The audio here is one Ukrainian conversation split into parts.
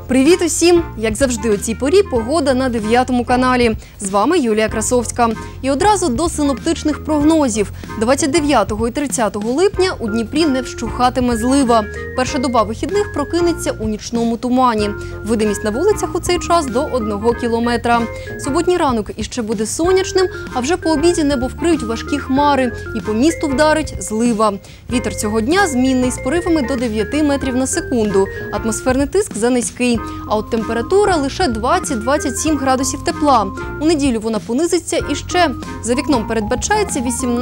Привіт усім! Як завжди у цій порі погода на 9 каналі. З вами Юлія Красовська. І одразу до синоптичних прогнозів. 29 і 30 липня у Дніпрі не вщухатиме злива. Перша доба вихідних прокинеться у нічному тумані. Видимість на вулицях у цей час до 1 кілометра. Суботній ранок іще буде сонячним, а вже по обіді небо вкриють важкі хмари і по місту вдарить злива. Вітер цього дня змінний з поривами до 9 метрів на секунду. Атмосферний тиск занизький. А от температура лише 20-27 градусів тепла. У неділю вона понизиться іще. За вікном передбачається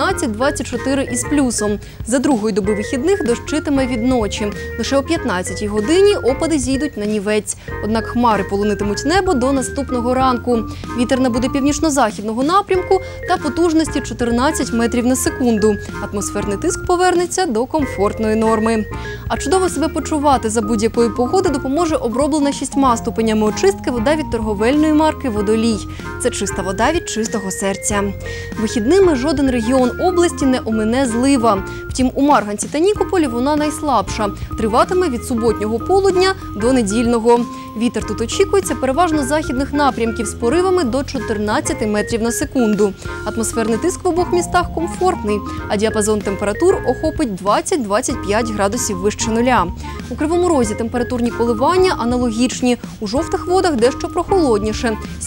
18-24 із плюсом. За другої доби вихідних дощитиме від ночі. Лише о 15-й годині опади зійдуть на нівець. Однак хмари полонитимуть небо до наступного ранку. Вітер набуде північно-західного напрямку та потужності 14 метрів на секунду. Атмосферний тиск повернеться до комфортної норми. А чудово себе почувати за будь-якої погоди допоможе оброблена 6 ступенями очистки вода від торговельної марки «Водолій». Це чиста вода від чистого серця. Вихідними жоден регіон області не омине злива. Втім, у Марганці та Нікополі вона найслабша. Триватиме від суботнього полудня до недільного. Вітер тут очікується переважно західних напрямків з поривами до 14 метрів на секунду. Атмосферний тиск в обох містах комфортний, а діапазон температур охопить 20-25 градусів вище нуля. У Кривому Розі температурні коливання аналогічні. У жовтих водах дещо прохолодніше –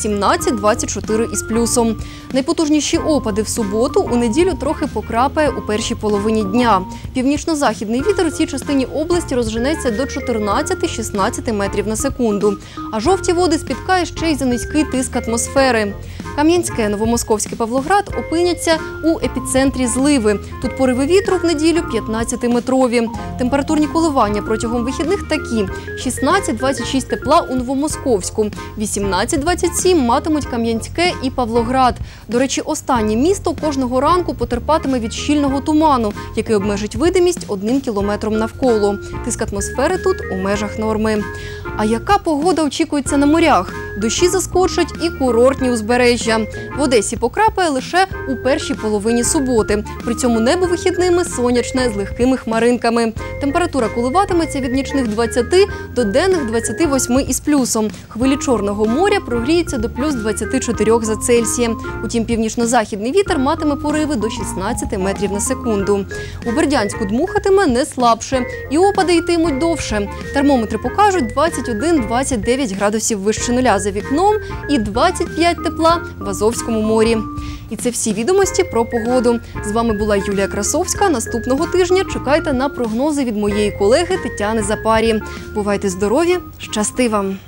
17-24 із плюсом. Найпотужніші опади в суботу, у неділю трохи покрапає у першій половині дня. Північно-західний вітер у цій частині області розженеться до 14-16 метрів на секунду. А жовті води спіткає ще й за низький тиск атмосфери. Кам'янське, Новомосковське, Павлоград опиняться у епіцентрі зливи. Тут пориви вітру в неділю 15-метрові. Температурні коливання протягом вихідних такі – 16-26 тепла у Новомосковську, 18-27 матимуть Кам'янське і Павлоград. До речі, останнє місто кожного ранку потерпатиме від щільного туману, який обмежить видимість 1 кілометром навколо. Тиск атмосфери тут у межах норми. А яка погода очікується на морях? Дощі заскочать і курортні узбережжя. В Одесі покрапає лише у першій половині суботи. При цьому небо вихідними сонячне з легкими хмаринками. Температура коливатиметься від нічних 20 до денних 28 із плюсом. Хвилі Чорного моря прогріються до плюс 24 за Цельсієм. Утім, північно-західний вітер матиме пориви до 16 метрів на секунду. У Бердянську дмухатиме не слабше. І опади йтимуть довше. Термометри покажуть 21-29 градусів вище нуля за вікном і 25 тепла в Азовському морі. І це всі відомості про погоду. З вами була Юлія Красовська. Наступного тижня чекайте на прогнози від моєї колеги Тетяни Запарі. Бувайте здорові, щасти вам!